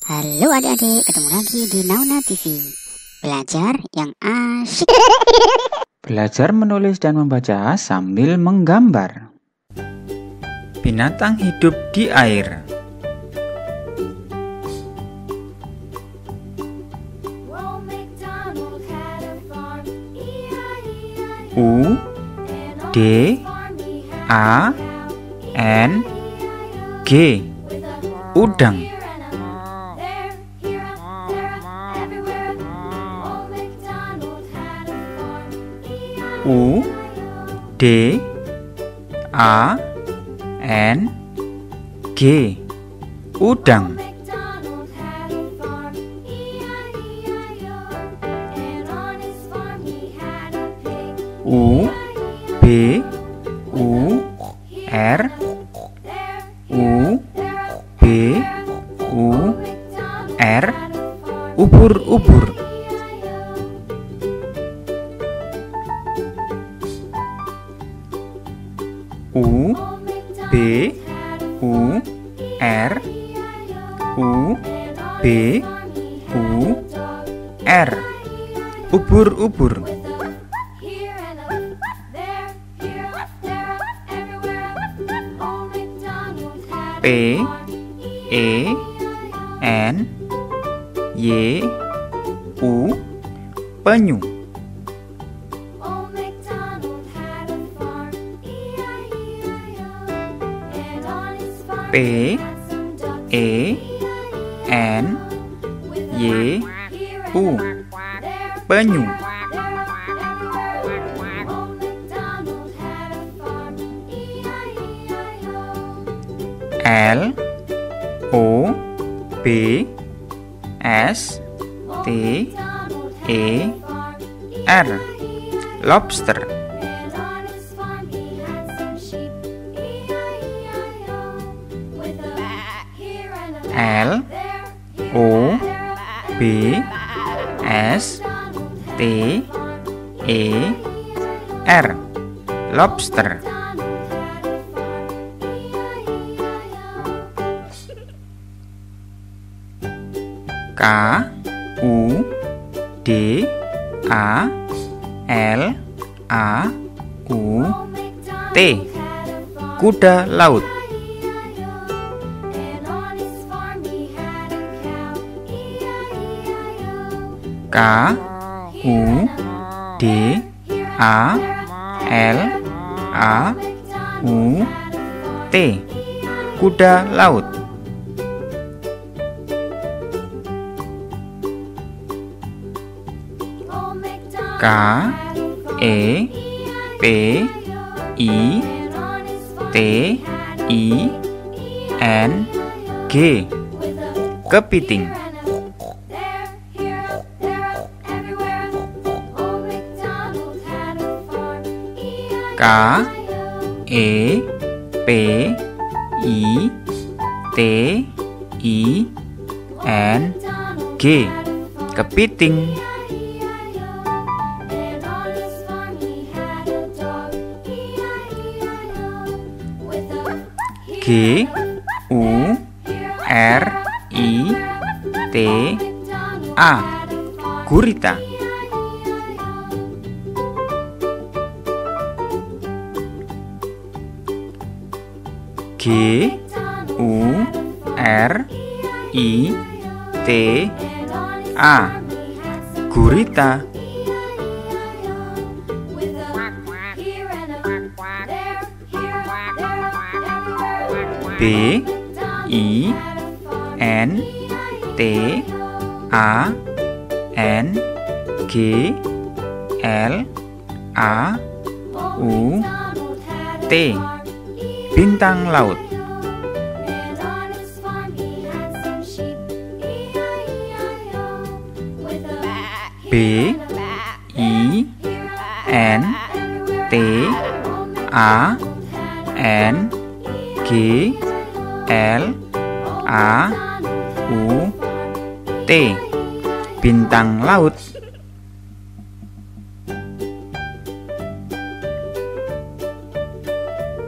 Halo adik-adik, ketemu lagi di Nauna TV. Belajar yang asyik. Belajar menulis dan membaca sambil menggambar. Binatang hidup di air. U D A N G. Udang. U D A N G. Udang. U B U R U B U R. Ubur-ubur. U B U R U B U R. Ubur-ubur. P E N Y U. Penyu. P E N Y U. Penyu. L O B S T E R. Lobster. L O B S T E R. Lobster. K U D A L A U T. Kuda laut. K U D A L A U T. Kuda laut. K E P I T I N G. Kepiting. K E P I T I N G. Kepiting. G U R I T A. Gurita. G U R I T A. Gurita. B I N T A N G L A U T. Bintang laut. B I N T A N G L A U T. Bintang laut.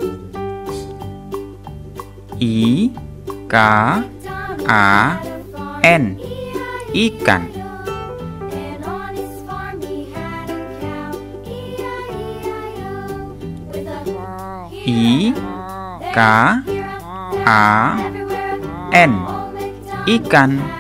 I K A N, ikan. I, K, A, N, ikan.